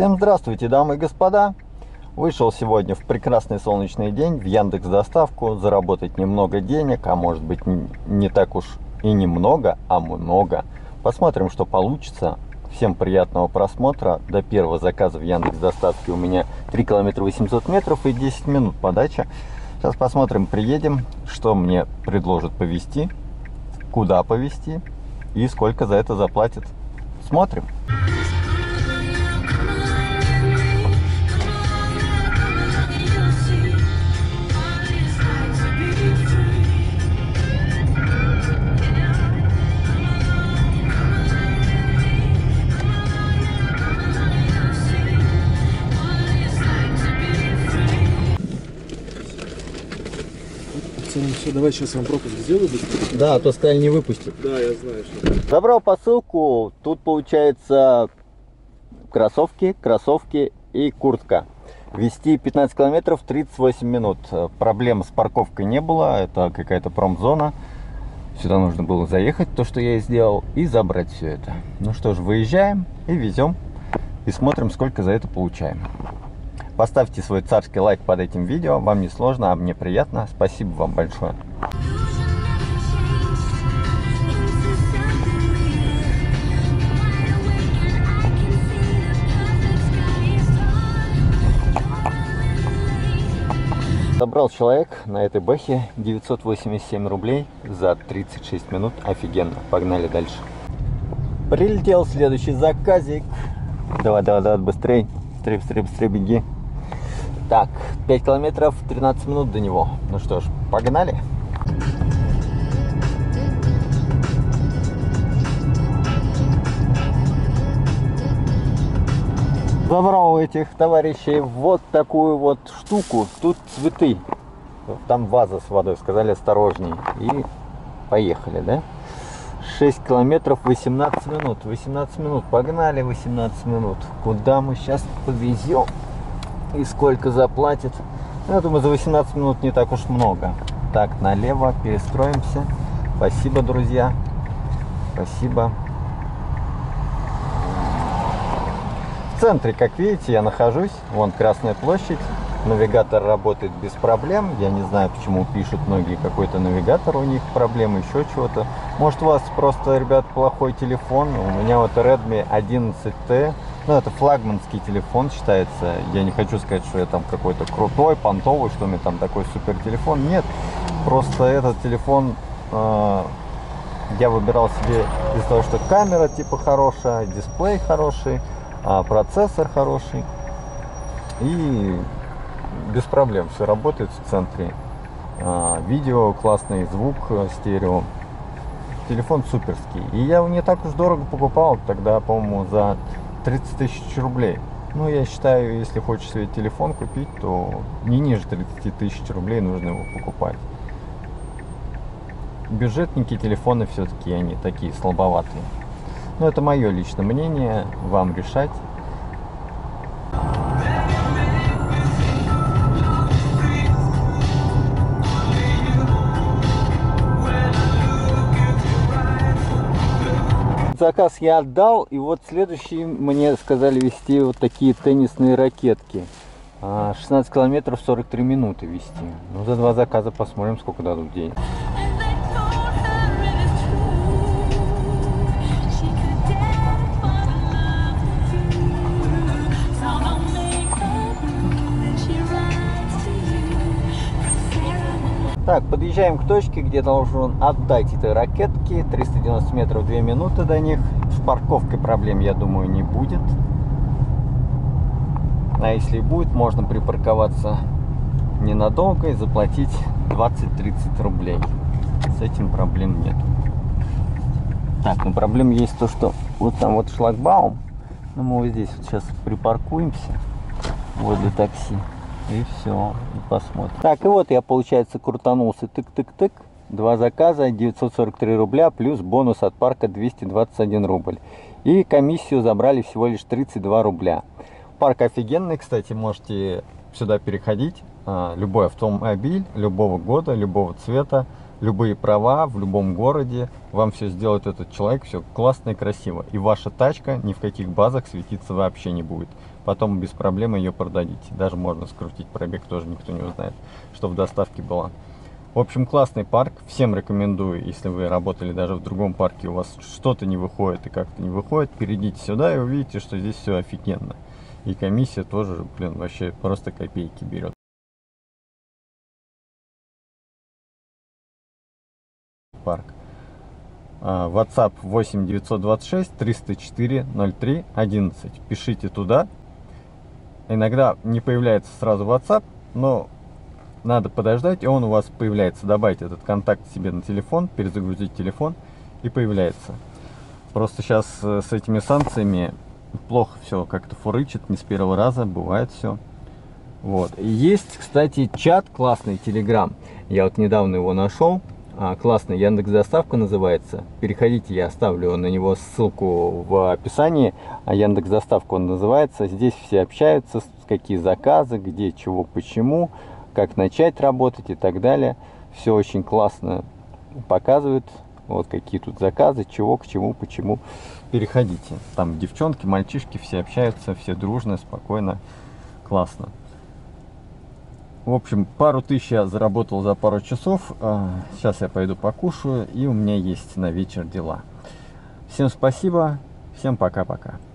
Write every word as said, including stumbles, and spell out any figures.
Всем здравствуйте, дамы и господа! Вышел сегодня в прекрасный солнечный день в Яндекс.Доставку заработать немного денег, а может быть не так уж и немного, а много. Посмотрим, что получится. Всем приятного просмотра. До первого заказа в Яндекс.Доставке у меня три километра восемьсот метров и десять минут подача. Сейчас посмотрим, приедем, что мне предложат повезти, куда повезти и сколько за это заплатят. Смотрим. Все, давай сейчас вам пропуск сделаю быстрее. Да, а то сказали не выпустят. Да, я знаю, что. Забрал посылку. Тут получается кроссовки, кроссовки и куртка. Везти пятнадцать километров тридцать восемь минут. Проблем с парковкой не было. Это какая-то промзона. Сюда нужно было заехать, то, что я и сделал, и забрать все это. Ну что ж, выезжаем и везем. И смотрим, сколько за это получаем. Поставьте свой царский лайк под этим видео. Вам не сложно, а мне приятно. Спасибо вам большое. Собрал человек на этой бэхе девятьсот восемьдесят семь рублей за тридцать шесть минут. Офигенно. Погнали дальше. Прилетел следующий заказик. Давай, давай, давай, быстрей. Быстрее, быстрее, быстрее беги. Так, пять километров, тринадцать минут до него. Ну что ж, погнали. Забрал у этих товарищей вот такую вот штуку. Тут цветы. Там ваза с водой. Сказали осторожней. И поехали, да? шесть километров, восемнадцать минут. восемнадцать минут. Погнали, восемнадцать минут. Куда мы сейчас повезем? И сколько заплатит? Я думаю, за восемнадцать минут не так уж много. Так, налево перестроимся. Спасибо, друзья. Спасибо. В центре, как видите, я нахожусь. Вон Красная площадь. Навигатор работает без проблем. Я не знаю, почему пишут многие, какой-то навигатор у них проблемы, еще чего-то. Может, у вас просто, ребят, плохой телефон. У меня вот Redmi одиннадцать тэ. Ну, это флагманский телефон считается. Я не хочу сказать, что я там какой-то крутой, понтовый, что у меня там такой супер телефон. Нет, просто этот телефон э, я выбирал себе из-за того, что камера типа хорошая, дисплей хороший, э, процессор хороший. И без проблем все работает в центре. Э, видео классный, звук стерео. Телефон суперский. И я его не так уж дорого покупал. Тогда, по-моему, за тридцать тысяч рублей. Ну, я считаю, если хочешь себе телефон купить, то не ниже тридцати тысяч рублей нужно его покупать. Бюджетники телефоны все-таки они такие слабоватые. Но это мое личное мнение, вам решать. Заказ я отдал, и вот следующий мне сказали везти вот такие теннисные ракетки. шестнадцать километров, сорок три минуты везти. Ну, за два заказа посмотрим, сколько дадут денег. Так, подъезжаем к точке, где должен отдать этой ракетки. триста девяносто метров, две минуты до них. С парковкой проблем, я думаю, не будет. А если и будет, можно припарковаться ненадолго и заплатить двадцать-тридцать рублей. С этим проблем нет. Так, ну проблем есть то, что вот там вот шлагбаум. Ну, мы вот здесь вот сейчас припаркуемся возле такси. И все, и посмотрим. Так, и вот я, получается, крутанулся. Тык-тык-тык. Два заказа, девятьсот сорок три рубля, плюс бонус от парка двести двадцать один рубль. И комиссию забрали всего лишь тридцать два рубля. Парк офигенный, кстати, можете сюда переходить. Любой автомобиль, любого года, любого цвета. любые права в любом городе, вам все сделает этот человек, все классно и красиво. И ваша тачка ни в каких базах светиться вообще не будет. Потом без проблем ее продадите. Даже можно скрутить пробег, тоже никто не узнает, что в доставке была. В общем, классный парк. Всем рекомендую, если вы работали даже в другом парке, у вас что-то не выходит и как-то не выходит, перейдите сюда и увидите, что здесь все офигенно. И комиссия тоже, блин, вообще просто копейки берет. Парк. WhatsApp восемь девятьсот двадцать шесть триста четыре ноль три одиннадцать. Пишите туда. Иногда не появляется сразу WhatsApp, но надо подождать, и он у вас появляется. Добавить этот контакт себе на телефон, перезагрузить телефон, и появляется. Просто сейчас с этими санкциями плохо все как-то фурычит, не с первого раза, бывает все. Вот. И есть, кстати, чат классный, Telegram. Я вот недавно его нашел. А, классный, Яндекс.Доставка называется. Переходите, я оставлю на него ссылку в описании. А Яндекс.Доставка он называется. Здесь все общаются, какие заказы, где, чего, почему, как начать работать и так далее. Все очень классно показывают. Вот какие тут заказы, чего, к чему, почему. Переходите. Там девчонки, мальчишки, все общаются, все дружно, спокойно, классно. В общем, пару тысяч я заработал за пару часов. Сейчас я пойду покушаю, и у меня есть на вечер дела. Всем спасибо, всем пока-пока.